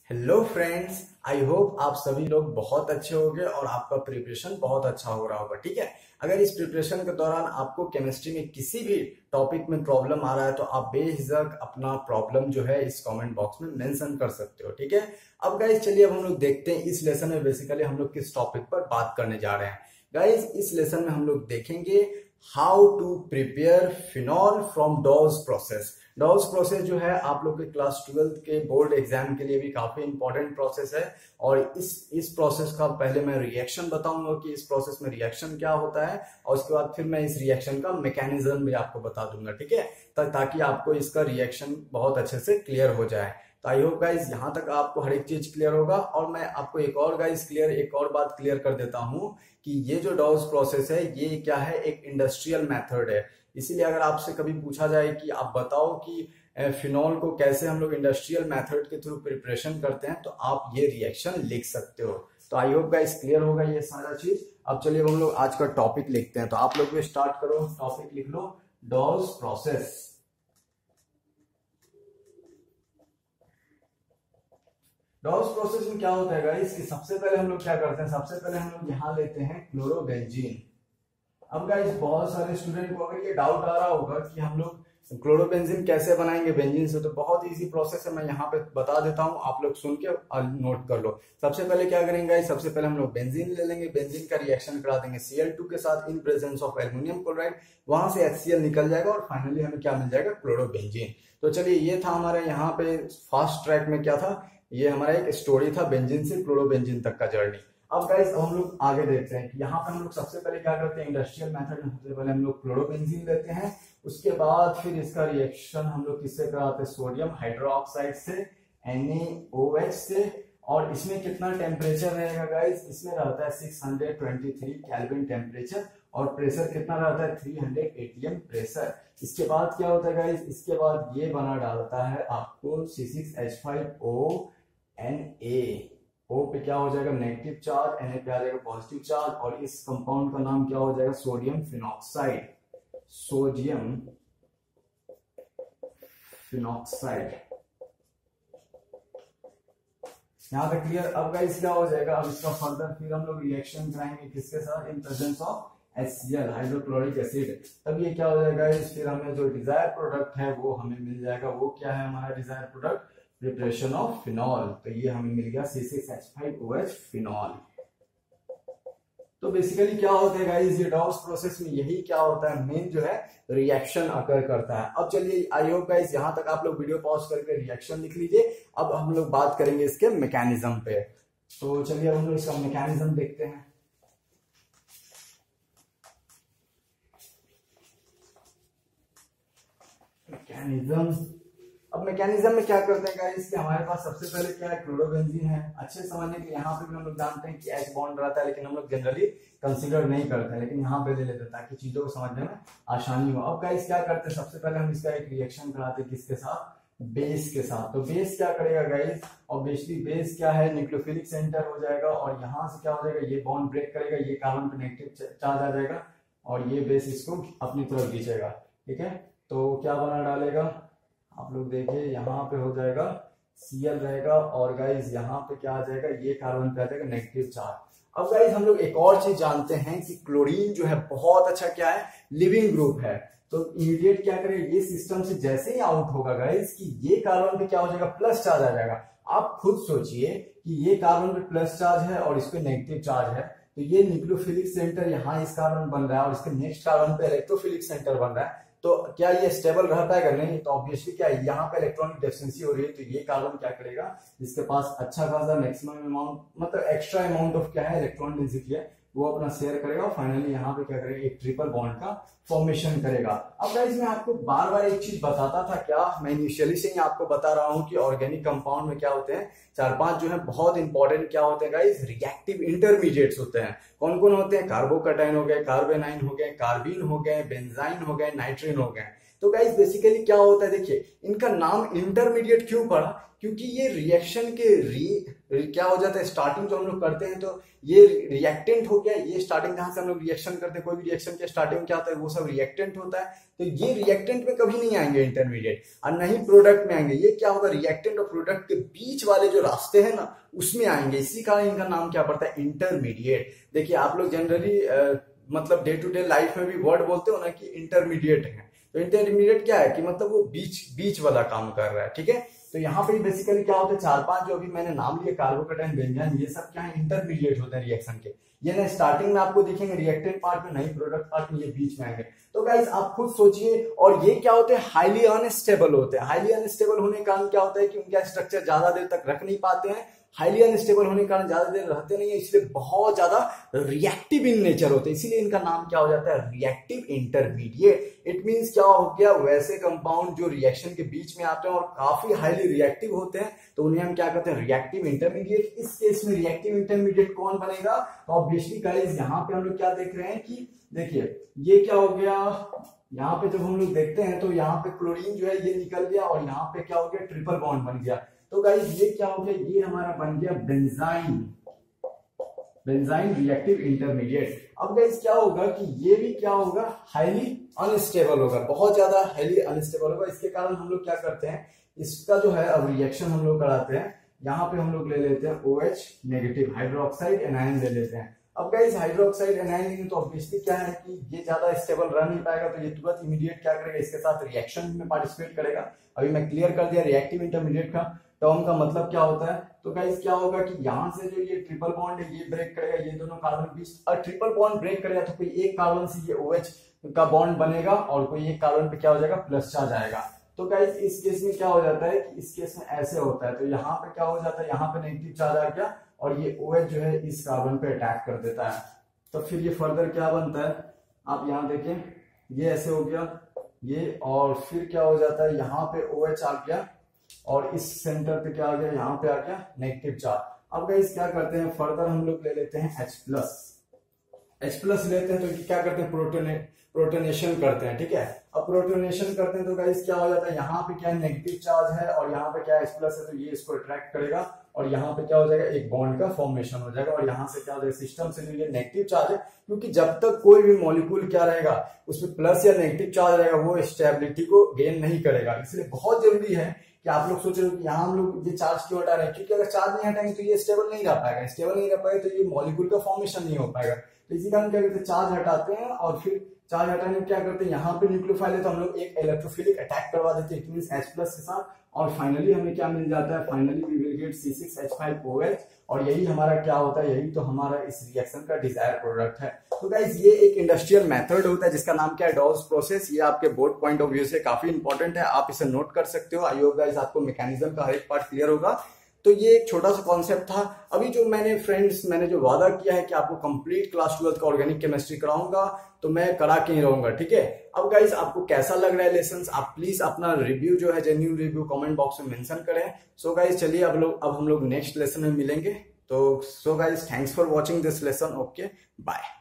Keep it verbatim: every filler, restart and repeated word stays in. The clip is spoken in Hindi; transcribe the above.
हेलो फ्रेंड्स, आई होप आप सभी लोग बहुत अच्छे होंगे और आपका प्रिपरेशन बहुत अच्छा हो रहा होगा। ठीक है, अगर इस प्रिपरेशन के दौरान आपको केमिस्ट्री में किसी भी टॉपिक में प्रॉब्लम आ रहा है तो आप बेझिझक अपना प्रॉब्लम जो है इस कमेंट बॉक्स में मेंशन कर सकते हो। ठीक है, अब गाइज चलिए अब हम लोग देखते हैं इस लेसन में बेसिकली हम लोग किस टॉपिक पर बात करने जा रहे हैं। गाइज इस लेसन में हम लोग देखेंगे how to prepare phenol from Dow's process. Dow's process जो है आप लोग के क्लास ट्वेल्थ के बोर्ड एग्जाम के लिए भी काफी इंपॉर्टेंट प्रोसेस है और इस इस प्रोसेस का पहले मैं रिएक्शन बताऊंगा कि इस प्रोसेस में रिएक्शन क्या होता है और उसके बाद फिर मैं इस रिएक्शन का मैकेनिज्म भी आपको बता दूंगा। ठीक है, ता, ताकि आपको इसका रिएक्शन बहुत अच्छे से क्लियर हो जाए। तो आई होप गाइज यहाँ तक आपको हर एक चीज क्लियर होगा। और मैं आपको एक और गाइज क्लियर एक और बात क्लियर कर देता हूँ कि ये जो डॉज प्रोसेस है ये क्या है, एक इंडस्ट्रियल मेथड है। इसीलिए अगर आपसे कभी पूछा जाए कि आप बताओ कि फिनॉल को कैसे हम लोग इंडस्ट्रियल मेथड के थ्रू प्रिपरेशन करते हैं तो आप ये रिएक्शन लिख सकते हो। तो आई होप गाइस क्लियर होगा ये सारा चीज। अब चलिए हम लोग आज का टॉपिक लिखते हैं। तो आप लोग भी स्टार्ट करो, टॉपिक लिख लो डॉज प्रोसेस। डॉज प्रोसेस में क्या होता है गाइस कि सबसे पहले हम लोग क्या करते हैं, सबसे पहले हम लोग यहाँ लेते हैं क्लोरोबेंजीन। अब गाइस बहुत सारे स्टूडेंट को अगर ये डाउट आ रहा होगा कि हम लोग क्लोरोबेंजीन कैसे बनाएंगे बेंजीन से, तो बहुत इजी प्रोसेस है, मैं यहाँ पे बता देता हूँ, आप लोग सुन के नोट कर लो। सबसे पहले क्या करेंगे गाइस, सबसे पहले हम लोग बेंजीन ले लेंगे, बेंजीन का रिएक्शन करा देंगे सी एल टू के साथ in presence of aluminium chloride, वहां से एच सी एल निकल जाएगा और फाइनली हमें क्या मिल जाएगा, क्लोरोबेंजीन। तो चलिए ये था हमारे यहाँ पे फास्ट ट्रैक में क्या था, ये हमारा एक स्टोरी था बेंजीन से क्लोरोबेंजीन तक का जर्नी। अब गाइस हम लोग आगे देखते हैं कि यहाँ पे हम लोग सबसे पहले क्या करते हैं, इंडस्ट्रियल मेथड में सबसे पहले हम लोग क्लोरोबेंजीन लेते हैं, उसके बाद फिर इसका रिएक्शन हम लोग किससे कराते हैं, सोडियम हाइड्रोक्साइड से, एन ए ओ एच से। और इसमें कितना टेम्परेचर रहेगा गाइस, इसमें रहता है six hundred twenty three kelvin temperature और प्रेशर कितना रहता है, थ्री हंड्रेड एटीएम प्रेशर। इसके बाद क्या होता है गाइस, इसके बाद ये बना डालता है आपको C six H five O N A. O पे क्या हो जाएगा, नेगेटिव चार्ज, Na पे आ जाएगा पॉजिटिव चार्ज और इस कंपाउंड का नाम क्या हो जाएगा, सोडियम फिनॉक्साइड। सोडियम फिनॉक्साइड यहाँ पे क्लियर। अब गाइस क्या हो जाएगा, अब इसका फर्दर फिर हम लोग रिएक्शन कराएंगे किसके साथ, in presence of H C L hydrochloric acid. तब ये क्या हो जाएगा, फिर हमें जो डिजायर प्रोडक्ट है वो हमें मिल जाएगा। वो क्या है हमारा desire product, preparation of phenol. तो ये हमें मिल गया C six H five O H phenol. तो बेसिकली क्या होता है गाइस, ये डॉज प्रोसेस में यही क्या होता है, मेन जो है रिएक्शन अकर करता है। अब चलिए आई होप गाइस यहां तक आप लोग वीडियो पॉज करके रिएक्शन लिख लीजिए। अब हम लोग बात करेंगे इसके मैकेनिज्म पे। तो चलिए अब हम लोग इसका मैकेनिज्म देखते हैं। मैकेनिज्म, अब मैकेनिज्म में क्या करते हैं गाइस कि हमारे पास सबसे पहले क्या है, क्लोरोबेंजीन है। अच्छे समझने के लिए यहाँ पे भी हम लोग जानते हैं कि एच बॉन्ड रहता है, लेकिन हम लोग जनरली कंसीडर नहीं करते हैं, लेकिन यहाँ पे ले लेते हैं ताकि चीजों को समझने में आसानी हो। अब गाइस क्या करते हैं, सबसे पहले हम इसका एक रिएक्शन कराते हैं किसके साथ, बेस के साथ। तो बेस क्या करेगा गाइस, ऑब्वियसली बेस क्या है, न्यूक्लियोफिलिक सेंटर हो जाएगा और यहाँ से क्या हो जाएगा, ये बॉन्ड ब्रेक करेगा, ये कार्बन पे नेगेटिव चार्ज आ जाएगा और ये बेस इसको अपनी तरफ खींचेगा। ठीक है, तो क्या बना डालेगा, आप लोग देखिए यहाँ पे हो जाएगा Cl रहेगा और गाइज यहाँ पे क्या आ जाएगा, ये कार्बन पे आ जाएगा नेगेटिव चार्ज। अब गाइज हम लोग एक और चीज जानते हैं कि क्लोरीन जो है बहुत अच्छा क्या है, लिविंग ग्रुप है। तो इमीडिएट क्या करेगा, ये सिस्टम से जैसे ही आउट होगा गाइज कि ये कार्बन पे क्या हो जाएगा, प्लस चार्ज आ जाएगा। आप खुद सोचिए कि ये कार्बन पे प्लस चार्ज है और इस पे नेगेटिव चार्ज है, तो ये न्यूक्लियोफिलिक सेंटर यहाँ इस कार्बन बन रहा है और इसके नेक्स्ट कार्बन पे इलेक्ट्रोफिलिक सेंटर बन रहा है। तो क्या ये स्टेबल रह पाएगा, नहीं। तो ऑब्वियसली क्या है, यहाँ पे इलेक्ट्रॉनिक डेफिशिएंसी हो रही है, तो ये कार्बन क्या करेगा, जिसके पास अच्छा खासा मैक्सिमम अमाउंट मतलब एक्स्ट्रा अमाउंट ऑफ क्या है, इलेक्ट्रॉन डेंसिटी है, वो अपना शेयर करेगा और फाइनली यहाँ पे क्या करेगा, एक ट्रिपल बॉन्ड का फॉर्मेशन करेगा। अब गाइस मैं आपको बार बार एक चीज बताता था, क्या मैं इनिशियली से ही आपको बता रहा हूँ कि ऑर्गेनिक कंपाउंड में क्या होते हैं, चार पांच जो है बहुत इंपॉर्टेंट क्या होते हैं गाइस, रिएक्टिव इंटरमीडिएट्स होते हैं। कौन कौन होते हैं, कार्बोकैटायन हो गए, कार्बेनाइन हो गए, कार्बिन हो गए, बेंजाइन हो गए, नाइट्रिन हो गए। तो गाइस बेसिकली क्या होता है, देखिए इनका नाम इंटरमीडिएट क्यों पड़ा, क्योंकि ये रिएक्शन के री क्या हो जाता है, स्टार्टिंग जो हम लोग करते हैं तो ये रिएक्टेंट हो गया, ये स्टार्टिंग जहां से हम लोग रिएक्शन करते हैं, कोई भी रिएक्शन के स्टार्टिंग क्या होता है, वो सब रिएक्टेंट होता है। तो ये रिएक्टेंट में कभी नहीं आएंगे इंटरमीडिएट, और नहीं प्रोडक्ट में आएंगे। ये क्या होगा, रिएक्टेंट और प्रोडक्ट के बीच वाले जो रास्ते हैं ना उसमें आएंगे, इसी कारण इनका नाम क्या पड़ता है, इंटरमीडिएट। देखिए आप लोग जनरली मतलब डे टू डे लाइफ में भी वर्ड बोलते हो ना कि इंटरमीडिएट है, तो इंटरमीडिएट क्या है कि मतलब वो बीच बीच वाला काम कर रहा है, ठीक है। तो यहाँ पे बेसिकली क्या होता है, चार पांच जो अभी मैंने नाम लिए कार्बोकेटाइन बेंजीन, ये सब क्या है, इंटरमीडिएट होते हैं रिएक्शन के। ये ना स्टार्टिंग में आपको दिखेंगे रिएक्टेंट पार्ट में, नहीं प्रोडक्ट पार्ट में, ये बीच में आएंगे। तो गाइस आप खुद सोचिए, और ये क्या होते हैं, हाईली अनस्टेबल होते हैं। हाईली अनस्टेबल होने के कारण क्या होता है कि उनका स्ट्रक्चर ज्यादा देर तक रख नहीं पाते हैं, हाईली अनस्टेबल होने के कारण ज्यादा देर रहते नहीं है, इसलिए बहुत ज्यादा रिएक्टिव इन नेचर होते हैं, इसीलिए इनका नाम क्या हो जाता है, रिएक्टिव इंटरमीडिएट। इट मींस क्या हो गया, वैसे कंपाउंड जो रिएक्शन के बीच में आते हैं और काफी हाईली रिएक्टिव होते हैं, तो उन्हें हम क्या कहते हैं, रिएक्टिव इंटरमीडिएट। इस केस में रिएक्टिव इंटरमीडिएट कौन बनेगा, तो ऑब्वियसली गाइस यहाँ पे हम लोग क्या देख रहे हैं कि देखिए ये क्या हो गया, यहाँ पे जब हम लोग देखते हैं तो यहाँ पे क्लोरीन जो है ये निकल गया, और यहाँ पे क्या हो गया, ट्रिपल बॉन्ड बन गया। तो गाइस ये क्या हो गया, ये हमारा बन गया बेंजाइन, बेंजाइन रिएक्टिव इंटरमीडिएट। अब गाइस क्या होगा कि ये भी क्या होगा, हाईली अनस्टेबल होगा, बहुत ज्यादा हाईली अनस्टेबल होगा। इसके कारण हम लोग क्या करते हैं, इसका जो है अब रिएक्शन हम लोग कराते हैं, यहाँ पे हम लोग ले लेते हैं OH नेगेटिव, हाइड्रोक्साइड एनायन ले लेते हैं। अब गाइस हाइड्रोक्साइड एनायन लेंगे तो ऑब्वियसली क्या है कि ये ज्यादा स्टेबल रह नहीं पाएगा, तो ये तुरंत इमीडिएट क्या करेगा, इसके साथ रिएक्शन में पार्टिसिपेट करेगा। अभी मैं क्लियर कर दिया रिएक्टिव इंटरमीडिएट का टर्म का मतलब क्या होता है। तो गाइस क्या होगा कि यहाँ से जो ये ट्रिपल बॉन्ड है ये ब्रेक करेगा, ये दोनों कार्बन बीच, और ट्रिपल बॉन्ड ब्रेक करेगा तो कोई एक कार्बन से ये OH का बॉन्ड बनेगा, और कोई एक कार्बन पे क्या हो जाएगा, प्लस चार्ज आएगा। तो गाइस इस केस में क्या हो जाता है कि इस केस में ऐसे होता है, तो यहाँ पे क्या हो जाता है, यहाँ पे नेगेटिव चार्ज आ गया, और ये OH जो है इस कार्बन पे अटैक कर देता है। तो फिर ये फर्दर क्या बनता है, आप यहाँ देखें, ये ऐसे हो गया ये, और फिर क्या हो जाता है, यहाँ पे OH आ गया, और इस सेंटर पे क्या आ गया, यहाँ पे आ गया नेगेटिव चार्ज। अब गाइस क्या करते हैं, फर्दर हम लोग ले लेते हैं H प्लस, H प्लस लेते हैं, तो क्या करते हैं, प्रोटोनेट प्रोटोनेशन करते हैं, ठीक है। अब प्रोटोनेशन करते हैं तो गाइस क्या हो जाता है, यहाँ पे क्या है, नेगेटिव चार्ज है, और यहाँ पे क्या H प्लस है, तो ये इसको अट्रैक्ट करेगा, और यहाँ पे क्या हो जाएगा, एक बॉन्ड का फॉर्मेशन हो जाएगा, और यहाँ से क्या हो जाएगा, सिस्टम से जो ये नेगेटिव चार्ज है, क्योंकि जब तक कोई भी मॉलिक्यूल क्या रहेगा, उसमें प्लस या नेगेटिव चार्ज रहेगा, वो स्टेबिलिटी को गेन नहीं करेगा। इसलिए बहुत जरूरी है कि आप लोग सोच रहे हो कि यहाँ हम लोग ये चार्ज क्यों हटा रहे हैं, क्योंकि अगर चार्ज नहीं हटाएंगे तो ये स्टेबल नहीं रह पाएगा, स्टेबल नहीं रह पाएगा तो ये मॉलिक्यूल का फॉर्मेशन नहीं हो पाएगा। तो इसी कारण क्या करते हैं, चार्ज हटाते हैं, और फिर चार्ज हटाने में क्या करते हैं, यहाँ पे न्यूक्लियोफाइल है तो हम लोग एक इलेक्ट्रोफिलिक अटैक करवा देते हैं, इट मींस H प्लस के साथ, और फाइनली हमें क्या मिल जाता है, finally we will get C six H five O H, और यही हमारा क्या होता है, यही तो हमारा इस रिएक्शन का डिजायर प्रोडक्ट है। तो गाइस ये एक इंडस्ट्रियल मेथड होता है जिसका नाम क्या है, डॉल्स प्रोसेस। ये आपके बोर्ड पॉइंट ऑफ व्यू से काफी इंपॉर्टेंट है, आप इसे नोट कर सकते हो। आई होप गाइस आपको मैकेनिज्म का हर एक पार्ट क्लियर होगा। तो ये एक छोटा सा कॉन्सेप्ट था। अभी जो मैंने फ्रेंड्स मैंने जो वादा किया है कि आपको कंप्लीट क्लास ट्वेल्थ का ऑर्गेनिक केमिस्ट्री कराऊंगा, तो मैं करा के ही रहूंगा, ठीक है। अब गाइस आपको कैसा लग रहा है लेसन, आप प्लीज अपना रिव्यू जो है, जेन्युइन रिव्यू कमेंट बॉक्स में मेंशन करें। सो गाइस चलिए अब लोग अब हम लोग नेक्स्ट लेसन में मिलेंगे। तो so guys thanks for watching this lesson, okay bye.